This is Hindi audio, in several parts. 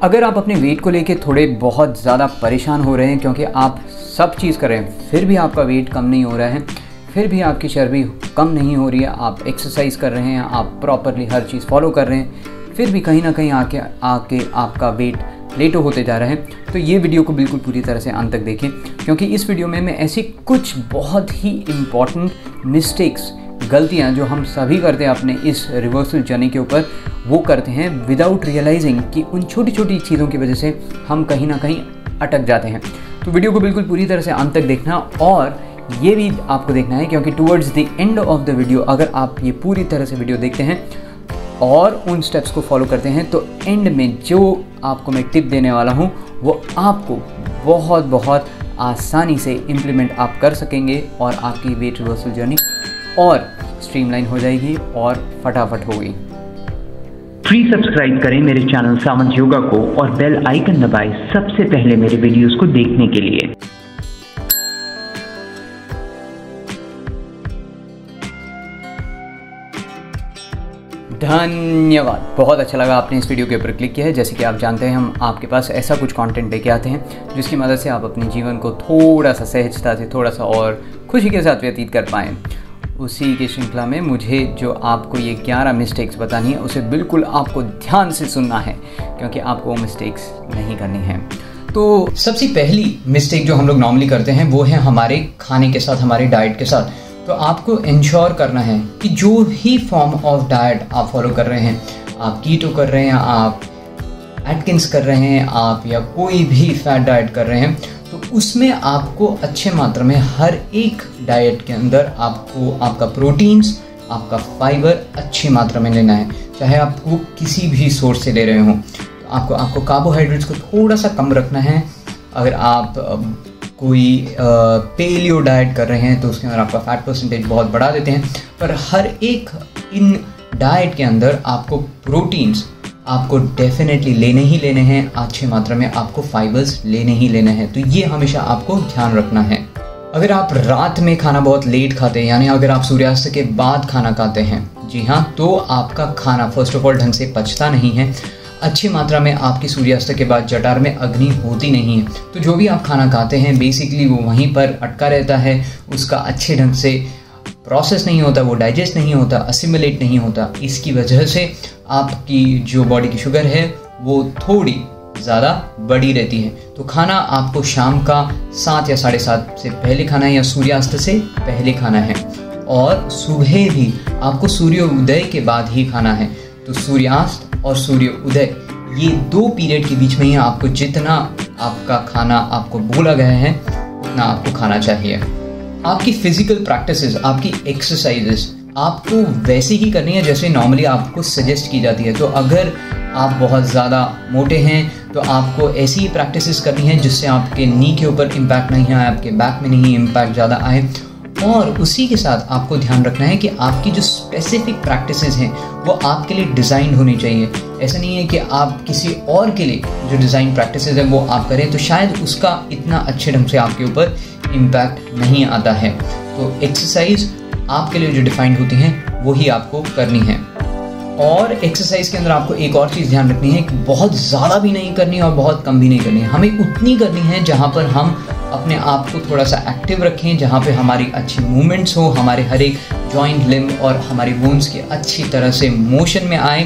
अगर आप अपने वेट को लेके थोड़े बहुत ज़्यादा परेशान हो रहे हैं क्योंकि आप सब चीज़ कर रहे हैं फिर भी आपका वेट कम नहीं हो रहा है, फिर भी आपकी चर्बी कम नहीं हो रही है, आप एक्सरसाइज कर रहे हैं, आप प्रॉपरली हर चीज़ फॉलो कर रहे हैं, फिर भी कहीं ना कहीं आके आपका वेट प्लेटो होते जा रहा है, तो ये वीडियो को बिल्कुल पूरी तरह से अंत तक देखें, क्योंकि इस वीडियो में मैं ऐसी कुछ बहुत ही इम्पॉर्टेंट मिस्टेक्स, गलतियाँ जो हम सभी करते हैं अपने इस रिवर्सल जर्नी के ऊपर, वो करते हैं विदाउट रियलाइजिंग कि उन छोटी छोटी चीज़ों की वजह से हम कहीं ना कहीं अटक जाते हैं। तो वीडियो को बिल्कुल पूरी तरह से अंत तक देखना, और ये भी आपको देखना है क्योंकि towards the end of the video अगर आप ये पूरी तरह से वीडियो देखते हैं और उन स्टेप्स को फॉलो करते हैं तो एंड में जो आपको मैं टिप देने वाला हूँ वो आपको बहुत बहुत आसानी से इम्प्लीमेंट आप कर सकेंगे और आपकी वेट रिवर्सल जर्नी और स्ट्रीमलाइन हो जाएगी और फटाफट होगी। प्लीज सब्सक्राइब करें मेरे चैनल सावंत योगा को और बेल आइकन दबाएं सबसे पहले मेरे वीडियोस को देखने के लिए। धन्यवाद, बहुत अच्छा लगा आपने इस वीडियो के ऊपर क्लिक किया है। जैसे कि आप जानते हैं हम आपके पास ऐसा कुछ कंटेंट लेके आते हैं जिसकी मदद से आप अपने जीवन को थोड़ा सा सहजता से, थोड़ा सा और खुशी के साथ व्यतीत कर पाएँ। उसी की श्रृंखला में मुझे जो आपको ये 11 मिस्टेक्स बतानी है उसे बिल्कुल आपको ध्यान से सुनना है क्योंकि आपको वो मिस्टेक्स नहीं करनी है। तो सबसे पहली मिस्टेक जो हम लोग नॉर्मली करते हैं वो है हमारे खाने के साथ, हमारे डाइट के साथ। तो आपको इंश्योर करना है कि जो ही फॉर्म ऑफ डाइट आप फॉलो कर रहे हैं, आप कीटो कर रहे हैं, आप एटकिंस कर रहे हैं, आप या कोई भी फैट डाइट कर रहे हैं, तो उसमें आपको अच्छे मात्रा में हर एक डाइट के अंदर आपको आपका प्रोटीन्स, आपका फाइबर अच्छी मात्रा में लेना है। चाहे आपको किसी भी सोर्स से ले रहे हो तो आपको कार्बोहाइड्रेट्स को थोड़ा सा कम रखना है। अगर आप कोई पेलियो डाइट कर रहे हैं तो उसके अंदर आपका फैट परसेंटेज बहुत बढ़ा देते हैं, पर हर एक इन डाइट के अंदर आपको प्रोटीन्स आपको डेफिनेटली लेने ही लेने हैं, अच्छी मात्रा में आपको फाइबर्स लेने ही लेने हैं। तो ये हमेशा आपको ध्यान रखना है। अगर आप रात में खाना बहुत लेट खाते हैं, यानी अगर आप सूर्यास्त के बाद खाना खाते हैं, जी हाँ, तो आपका खाना फर्स्ट ऑफ ऑल ढंग से पचता नहीं है। अच्छी मात्रा में आपकी सूर्यास्त के बाद जठार में अग्नि होती नहीं है, तो जो भी आप खाना खाते हैं बेसिकली वो वहीं पर अटका रहता है, उसका अच्छे ढंग से प्रोसेस नहीं होता, वो डाइजेस्ट नहीं होता, असिमिलेट नहीं होता। इसकी वजह से आपकी जो बॉडी की शुगर है वो थोड़ी ज़्यादा बढ़ी रहती है। तो खाना आपको शाम का 7 या 7:30 से पहले खाना है या सूर्यास्त से पहले खाना है, और सुबह भी आपको सूर्योदय के बाद ही खाना है। तो सूर्यास्त और सूर्योदय ये 2 पीरियड के बीच में ही आपको जितना आपका खाना आपको बोला गया है उतना आपको खाना चाहिए। आपकी फिजिकल प्रैक्टिसेस, आपकी एक्सरसाइजेस आपको वैसे ही करनी है जैसे नॉर्मली आपको सजेस्ट की जाती है। तो अगर आप बहुत ज़्यादा मोटे हैं तो आपको ऐसी ही प्रैक्टिसेस करनी है जिससे आपके नी के ऊपर इम्पैक्ट नहीं आए, आपके बैक में नहीं इम्पैक्ट ज़्यादा आए। और उसी के साथ आपको ध्यान रखना है कि आपकी जो स्पेसिफिक प्रैक्टिसेस हैं वो आपके लिए डिज़ाइन होनी चाहिए। ऐसा नहीं है कि आप किसी और के लिए जो डिज़ाइन प्रैक्टिसेस हैं वो आप करें तो शायद उसका इतना अच्छे ढंग से आपके ऊपर इम्पैक्ट नहीं आता है। तो एक्सरसाइज आपके लिए जो डिफाइंड होती हैं वही आपको करनी है। और एक्सरसाइज के अंदर आपको एक और चीज़ ध्यान रखनी है कि बहुत ज़्यादा भी नहीं करनी और बहुत कम भी नहीं करनी है। हमें उतनी करनी है जहाँ पर हम अपने आप को थोड़ा सा एक्टिव रखें, जहाँ पे हमारी अच्छी मूवमेंट्स हो, हमारे हर एक जॉइंट, लिम्ब और हमारी बोन्स की अच्छी तरह से मोशन में आए।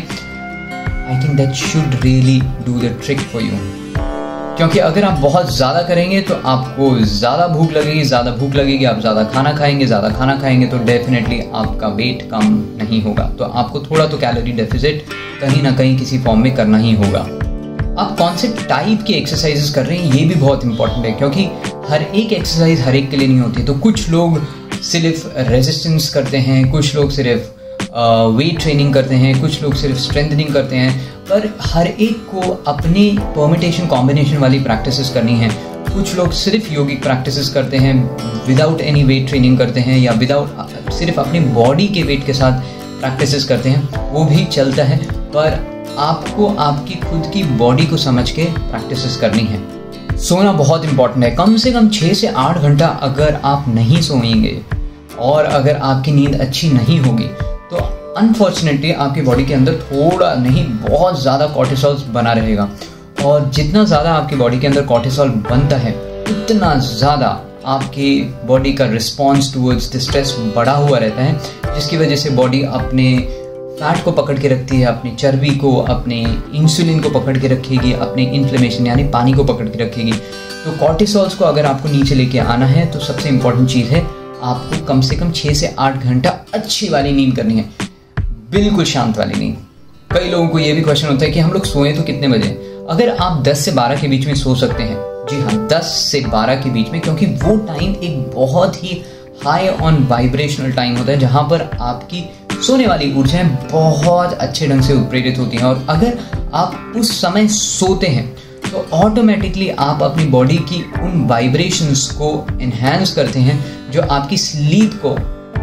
I think that should really do the trick for you. क्योंकि अगर आप बहुत ज़्यादा करेंगे तो आपको ज़्यादा भूख लगेगी, आप ज़्यादा खाना खाएंगे तो डेफिनेटली आपका वेट कम नहीं होगा। तो आपको थोड़ा तो कैलोरी डेफिसिट कहीं ना कहीं किसी फॉर्म में करना ही होगा। आप कौन से टाइप की एक्सरसाइजेस कर रहे हैं ये भी बहुत इंपॉर्टेंट है, क्योंकि हर एक एक्सरसाइज हर एक के लिए नहीं होती। तो कुछ लोग सिर्फ रेजिस्टेंस करते हैं, कुछ लोग सिर्फ वेट ट्रेनिंग करते हैं, कुछ लोग सिर्फ स्ट्रेंथनिंग करते हैं, पर हर एक को अपनी परमिटेशन कॉम्बिनेशन वाली प्रैक्टिसेस करनी है। कुछ लोग सिर्फ योगिक प्रैक्टिसेस करते हैं, विदाउट एनी वेट ट्रेनिंग करते हैं, या विदाउट सिर्फ अपनी बॉडी के वेट के साथ प्रैक्टिसेस करते हैं, वो भी चलता है। पर आपको आपकी खुद की बॉडी को समझ के प्रैक्टिसेस करनी है। सोना बहुत इंपॉर्टेंट है। कम से कम 6 से 8 घंटा अगर आप नहीं सोएंगे और अगर आपकी नींद अच्छी नहीं होगी तो अनफॉर्चुनेटली आपकी बॉडी के अंदर थोड़ा नहीं बहुत ज़्यादा कॉर्टिसोल बना रहेगा। और जितना ज़्यादा आपकी बॉडी के अंदर कॉर्टिसोल बनता है उतना ज़्यादा आपकी बॉडी का रिस्पॉन्स टूवर्ड्स द स्ट्रेस बढ़ा हुआ रहता है, जिसकी वजह से बॉडी अपने फैट को पकड़ के रखती है, अपनी चर्बी को, अपने इंसुलिन को पकड़ के रखेगी, अपने इन्फ्लेमेशन यानी पानी को पकड़ के रखेगी। तो कॉर्टिसोल्स को अगर आपको नीचे लेके आना है तो सबसे इम्पॉर्टेंट चीज़ है आपको कम से कम 6 से 8 घंटा अच्छी वाली नींद करनी है, बिल्कुल शांत वाली नींद। कई लोगों को ये भी क्वेश्चन होता है कि हम लोग सोएं तो कितने बजे? अगर आप 10 से 12 के बीच में सो सकते हैं, जी हाँ 10 से 12 के बीच में, क्योंकि वो टाइम एक बहुत ही हाई ऑन वाइब्रेशनल टाइम होता है जहाँ पर आपकी सोने वाली ऊर्जाएं बहुत अच्छे ढंग से उत्प्रेरित होती हैं। और अगर आप उस समय सोते हैं तो ऑटोमेटिकली आप अपनी बॉडी की उन वाइब्रेशंस को एनहांस करते हैं जो आपकी स्लीप को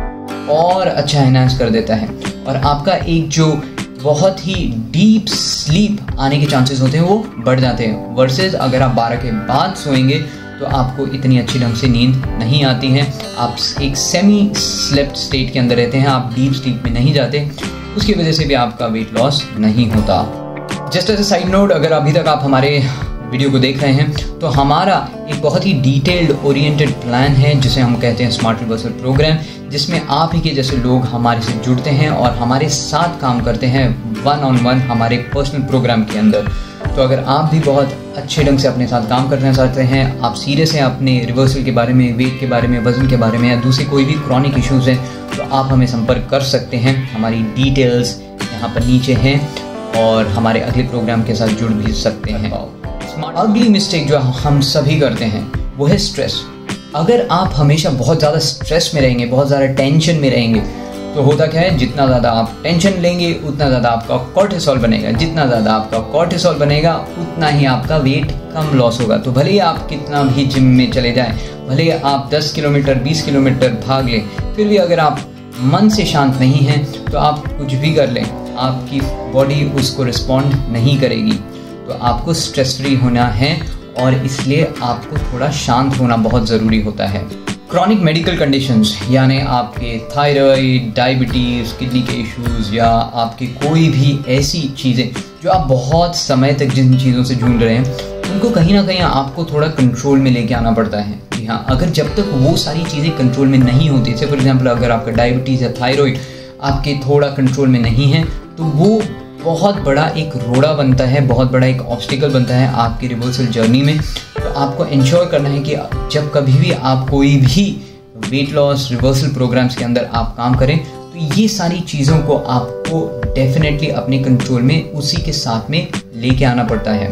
और अच्छा एनहांस कर देता है, और आपका एक जो बहुत ही डीप स्लीप आने के चांसेस होते हैं वो बढ़ जाते हैं। वर्सेस अगर आप 12 के बाद सोएंगे तो आपको इतनी अच्छी ढंग से नींद नहीं आती है, आप एक सेमी स्लेप्ट स्टेट के अंदर रहते हैं, आप डीप स्लीप में नहीं जाते, उसकी वजह से भी आपका वेट लॉस नहीं होता। Just as a side note, अगर अभी तक आप हमारे वीडियो को देख रहे हैं तो हमारा एक बहुत ही डिटेल्ड ओरिएंटेड प्लान है जिसे हम कहते हैं स्मार्ट रिवर्सल प्रोग्राम, जिसमें आप ही के जैसे लोग हमारे से जुड़ते हैं और हमारे साथ काम करते हैं 1-on-1 हमारे पर्सनल प्रोग्राम के अंदर। तो अगर आप भी बहुत अच्छे ढंग से अपने साथ काम करना चाहते हैं, आप सीरियस हैं अपने रिवर्सल के बारे में, वेट के बारे में, वजन के बारे में, या दूसरे कोई भी क्रॉनिक इश्यूज़ हैं, तो आप हमें संपर्क कर सकते हैं। हमारी डिटेल्स यहाँ पर नीचे हैं और हमारे अगले प्रोग्राम के साथ जुड़ भी सकते हैं। अगली मिस्टेक जो हम सभी करते हैं वो है स्ट्रेस। अगर आप हमेशा बहुत ज़्यादा स्ट्रेस में रहेंगे, बहुत ज़्यादा टेंशन में रहेंगे, तो होता क्या है, जितना ज़्यादा आप टेंशन लेंगे उतना ज़्यादा आपका कॉर्टिसोल बनेगा, जितना ज़्यादा आपका कॉर्टिसोल बनेगा उतना ही आपका वेट कम लॉस होगा। तो भले ही आप कितना भी जिम में चले जाएं, भले ही आप 10 किलोमीटर 20 किलोमीटर भाग लें, फिर भी अगर आप मन से शांत नहीं हैं तो आप कुछ भी कर लें, आपकी बॉडी उसको रिस्पॉन्ड नहीं करेगी। तो आपको स्ट्रेस फ्री होना है और इसलिए आपको थोड़ा शांत होना बहुत ज़रूरी होता है। क्रॉनिक मेडिकल कंडीशंस यानी आपके थायराइड, डायबिटीज़, किडनी के इश्यूज़ या आपकी कोई भी ऐसी चीज़ें जो आप बहुत समय तक जिन चीज़ों से जूझ रहे हैं, उनको कहीं ना कहीं आपको थोड़ा कंट्रोल में लेके आना पड़ता है। जी हाँ, अगर जब तक वो सारी चीज़ें कंट्रोल में नहीं होती, जैसे फॉर एग्जाम्पल अगर आपका डायबिटीज़ या थायराइड आपके थोड़ा कंट्रोल में नहीं है, तो वो बहुत बड़ा एक रोड़ा बनता है, बहुत बड़ा एक ऑब्स्टिकल बनता है आपकी रिवर्सल जर्नी में। तो आपको इंश्योर करना है कि जब कभी भी आप कोई भी वेट लॉस रिवर्सल प्रोग्राम्स के अंदर आप काम करें तो ये सारी चीज़ों को आपको डेफिनेटली अपने कंट्रोल में उसी के साथ में लेके आना पड़ता है।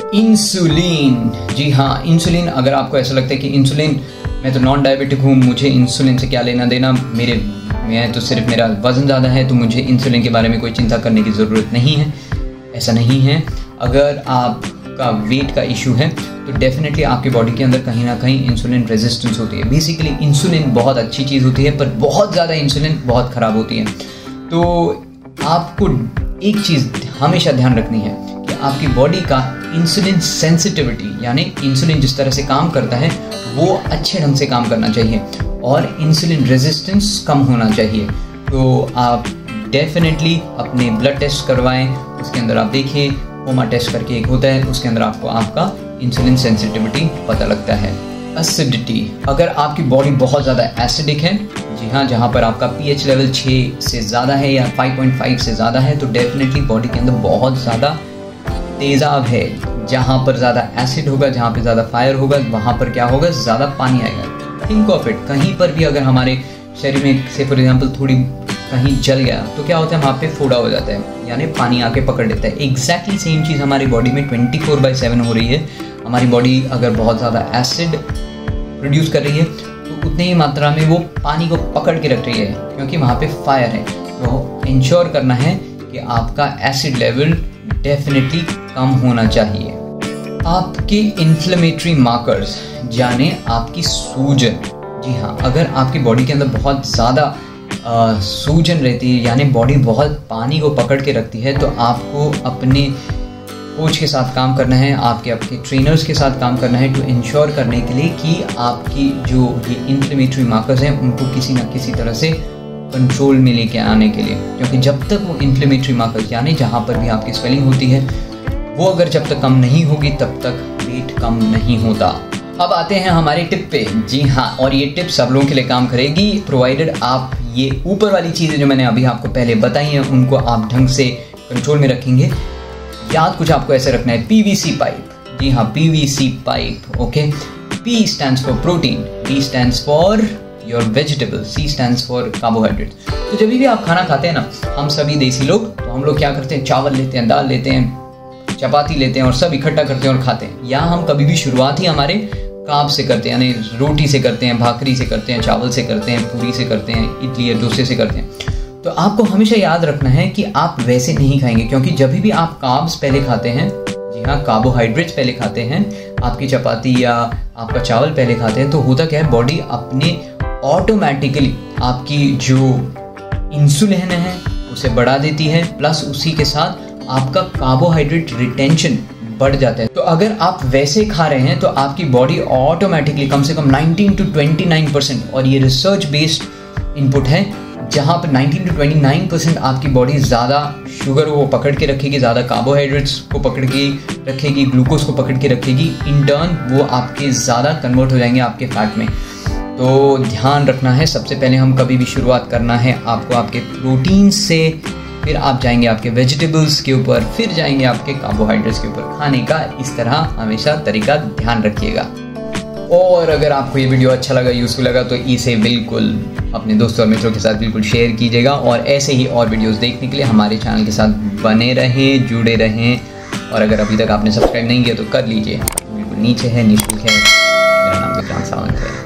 इंसुलिन, जी हाँ इंसुलिन, अगर आपको ऐसा लगता है कि इंसुलिन, मैं तो नॉन डायबिटिक हूँ, मुझे इंसुलिन से क्या लेना देना, मैं तो सिर्फ मेरा वज़न ज़्यादा है तो मुझे इंसुलिन के बारे में कोई चिंता करने की ज़रूरत नहीं है, ऐसा नहीं है। अगर आपका वेट का इशू है तो डेफिनेटली आपकी बॉडी के अंदर कहीं ना कहीं इंसुलिन रेजिस्टेंस होती है। बेसिकली इंसुलिन बहुत अच्छी चीज़ होती है पर बहुत ज़्यादा इंसुलिन बहुत ख़राब होती है। तो आपको एक चीज़ हमेशा ध्यान रखनी है कि आपकी बॉडी का इंसुलिन सेंसिटिविटी यानी इंसुलिन जिस तरह से काम करता है वो अच्छे ढंग से काम करना चाहिए और इंसुलिन रेजिस्टेंस कम होना चाहिए। तो आप डेफिनेटली अपने ब्लड टेस्ट करवाएं, उसके अंदर आप देखिए, होमा टेस्ट करके एक होता है, उसके अंदर आपको आपका इंसुलिन सेंसिटिविटी पता लगता है। एसिडिटी, अगर आपकी बॉडी बहुत ज़्यादा एसिडिक है, जी हाँ, जहाँ पर आपका पीएच लेवल 6 से ज़्यादा है या 5.5 से ज़्यादा है, तो डेफिनेटली बॉडी के अंदर बहुत ज़्यादा तेज़ाब है। जहाँ पर ज़्यादा एसिड होगा, जहाँ पे ज़्यादा फायर होगा, वहाँ पर क्या होगा, ज़्यादा पानी आएगा। थिंक ऑफ इट, कहीं पर भी अगर हमारे शरीर में से फॉर एग्जाम्पल थोड़ी कहीं जल गया तो क्या होता है, वहाँ पे फोड़ा हो जाता है, यानी पानी आके पकड़ लेता है। एग्जैक्टली सेम चीज़ हमारी बॉडी में 24/7 हो रही है। हमारी बॉडी अगर बहुत ज़्यादा एसिड प्रोड्यूस कर रही है तो उतनी ही मात्रा में वो पानी को पकड़ के रख रही है, क्योंकि वहाँ पे फायर है। तो इंश्योर करना है कि आपका एसिड लेवल डेफिनेटली कम होना चाहिए। आपके इन्फ्लेमेटरी मार्कर्स यानी आपकी सूजन, जी हाँ, अगर आपकी बॉडी के अंदर बहुत ज़्यादा सूजन रहती है यानी बॉडी बहुत पानी को पकड़ के रखती है, तो आपको अपने कोच के साथ काम करना है, आपके ट्रेनर्स के साथ काम करना है टू इंश्योर करने के लिए कि आपकी जो ये इन्फ्लेमेटरी मार्कर्स हैं उनको किसी न किसी तरह से कंट्रोल में लेके आने के लिए। क्योंकि जब तक वो इन्फ्लेमेटरी मार्कर्स यानी जहाँ पर भी आपकी स्वेलिंग होती है वो अगर जब तक कम नहीं होगी तब तक वेट कम नहीं होता। अब आते हैं हमारे टिप पे। जी हाँ, और ये टिप सब लोगों के लिए काम करेगी, प्रोवाइडेड आप ये ऊपर वाली चीज़ें जो मैंने अभी आपको पहले बताई हैं उनको आप ढंग से कंट्रोल में रखेंगे। याद कुछ आपको ऐसे रखना है, PVC पाइप। जी हाँ, PVC pipe. Okay, P stands for protein, D stands for your vegetables, C stands for carbohydrates। तो जब भी आप खाना खाते हैं ना, हम सभी देसी लोग, तो हम लोग क्या करते हैं, चावल लेते हैं, दाल लेते हैं, चपाती लेते हैं और सब इकट्ठा करते हैं और खाते हैं। या हम कभी भी शुरुआत ही हमारे कार्ब से करते हैं, यानी रोटी से करते हैं, भाकरी से करते हैं, चावल से करते हैं, पूरी से करते हैं, इडली या डोसे से करते हैं। तो आपको हमेशा याद रखना है कि आप वैसे नहीं खाएंगे, क्योंकि जब भी आप कार्ब्स पहले खाते हैं, जी हाँ, कार्बोहाइड्रेट्स पहले खाते हैं, आपकी चपाती या आपका चावल पहले खाते हैं, तो होता क्या है, बॉडी अपने ऑटोमेटिकली आपकी जो इंसुलिन है उसे बढ़ा देती है, प्लस उसी के साथ आपका कार्बोहाइड्रेट रिटेंशन बढ़ जाता है। तो अगर आप वैसे खा रहे हैं तो आपकी बॉडी ऑटोमेटिकली कम से कम 19 to 29%, और ये रिसर्च बेस्ड इनपुट है, जहाँ पर 19 to 29% आपकी बॉडी ज़्यादा शुगर को पकड़ के रखेगी, ज़्यादा कार्बोहाइड्रेट्स को पकड़ के रखेगी, ग्लूकोज को पकड़ के रखेगी। इन टर्न वो आपके ज़्यादा कन्वर्ट हो जाएंगे आपके फैट में। तो ध्यान रखना है, सबसे पहले हम कभी भी शुरुआत करना है आपको आपके प्रोटीन से, फिर आप जाएंगे आपके वेजिटेबल्स के ऊपर, फिर जाएंगे आपके कार्बोहाइड्रेट्स के ऊपर। खाने का इस तरह हमेशा तरीका ध्यान रखिएगा। और अगर आपको ये वीडियो अच्छा लगा, यूज़फुल लगा, तो इसे बिल्कुल अपने दोस्तों और मित्रों के साथ बिल्कुल शेयर कीजिएगा। और ऐसे ही और वीडियोस देखने के लिए हमारे चैनल के साथ बने रहें, जुड़े रहें। और अगर अभी तक आपने सब्सक्राइब नहीं किया तो कर लीजिए, बिल्कुल नीचे है, निःशुल्क है। मेरा नाम विक्रांत सावंत है।